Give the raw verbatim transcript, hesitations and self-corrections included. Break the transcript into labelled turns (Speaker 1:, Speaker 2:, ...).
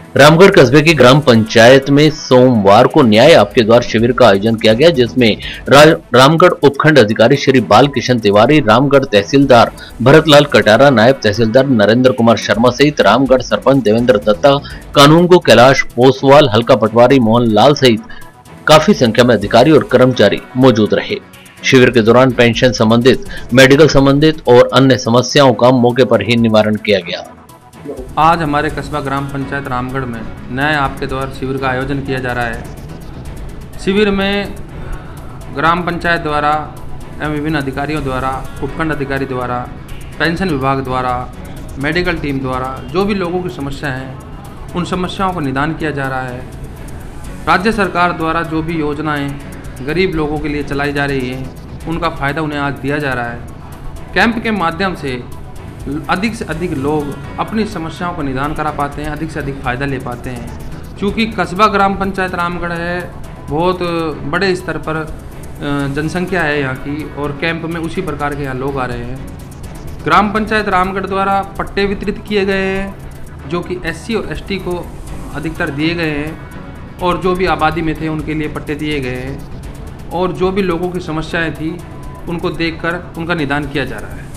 Speaker 1: रामगढ़ कस्बे की ग्राम पंचायत में सोमवार को न्याय आपके द्वार शिविर का आयोजन किया गया, जिसमें रा, रामगढ़ उपखंड अधिकारी श्री बाल किशन तिवारी, रामगढ़ तहसीलदार भरतलाल कटारा, नायब तहसीलदार नरेंद्र कुमार शर्मा सहित रामगढ़ सरपंच देवेंद्र दत्ता, कानून को कैलाश पोसवाल, हल्का पटवारी मोहन लाल सहित काफी संख्या में अधिकारी और कर्मचारी मौजूद रहे। शिविर के दौरान पेंशन संबंधित, मेडिकल संबंधित और अन्य समस्याओं का मौके पर ही निवारण किया गया।
Speaker 2: आज हमारे कस्बा ग्राम पंचायत रामगढ़ में न्याय आपके द्वारा शिविर का आयोजन किया जा रहा है। शिविर में ग्राम पंचायत द्वारा एवं विभिन्न अधिकारियों द्वारा, उपखंड अधिकारी द्वारा, पेंशन विभाग द्वारा, मेडिकल टीम द्वारा जो भी लोगों की समस्या हैं उन समस्याओं को निदान किया जा रहा है। राज्य सरकार द्वारा जो भी योजनाएं गरीब लोगों के लिए चलाई जा रही हैं उनका फ़ायदा उन्हें आज दिया जा रहा है। कैंप के माध्यम से अधिक से अधिक लोग अपनी समस्याओं को निदान करा पाते हैं, अधिक से अधिक फ़ायदा ले पाते हैं। क्योंकि कस्बा ग्राम पंचायत रामगढ़ है, बहुत बड़े स्तर पर जनसंख्या है यहाँ की, और कैंप में उसी प्रकार के यहाँ लोग आ रहे हैं। ग्राम पंचायत रामगढ़ द्वारा पट्टे वितरित किए गए हैं जो कि एससी और एसटी को अधिकतर दिए गए हैं, और जो भी आबादी में थे उनके लिए पट्टे दिए गए हैं, और जो भी लोगों की समस्याएँ थी उनको देखकर उनका निदान किया जा रहा है।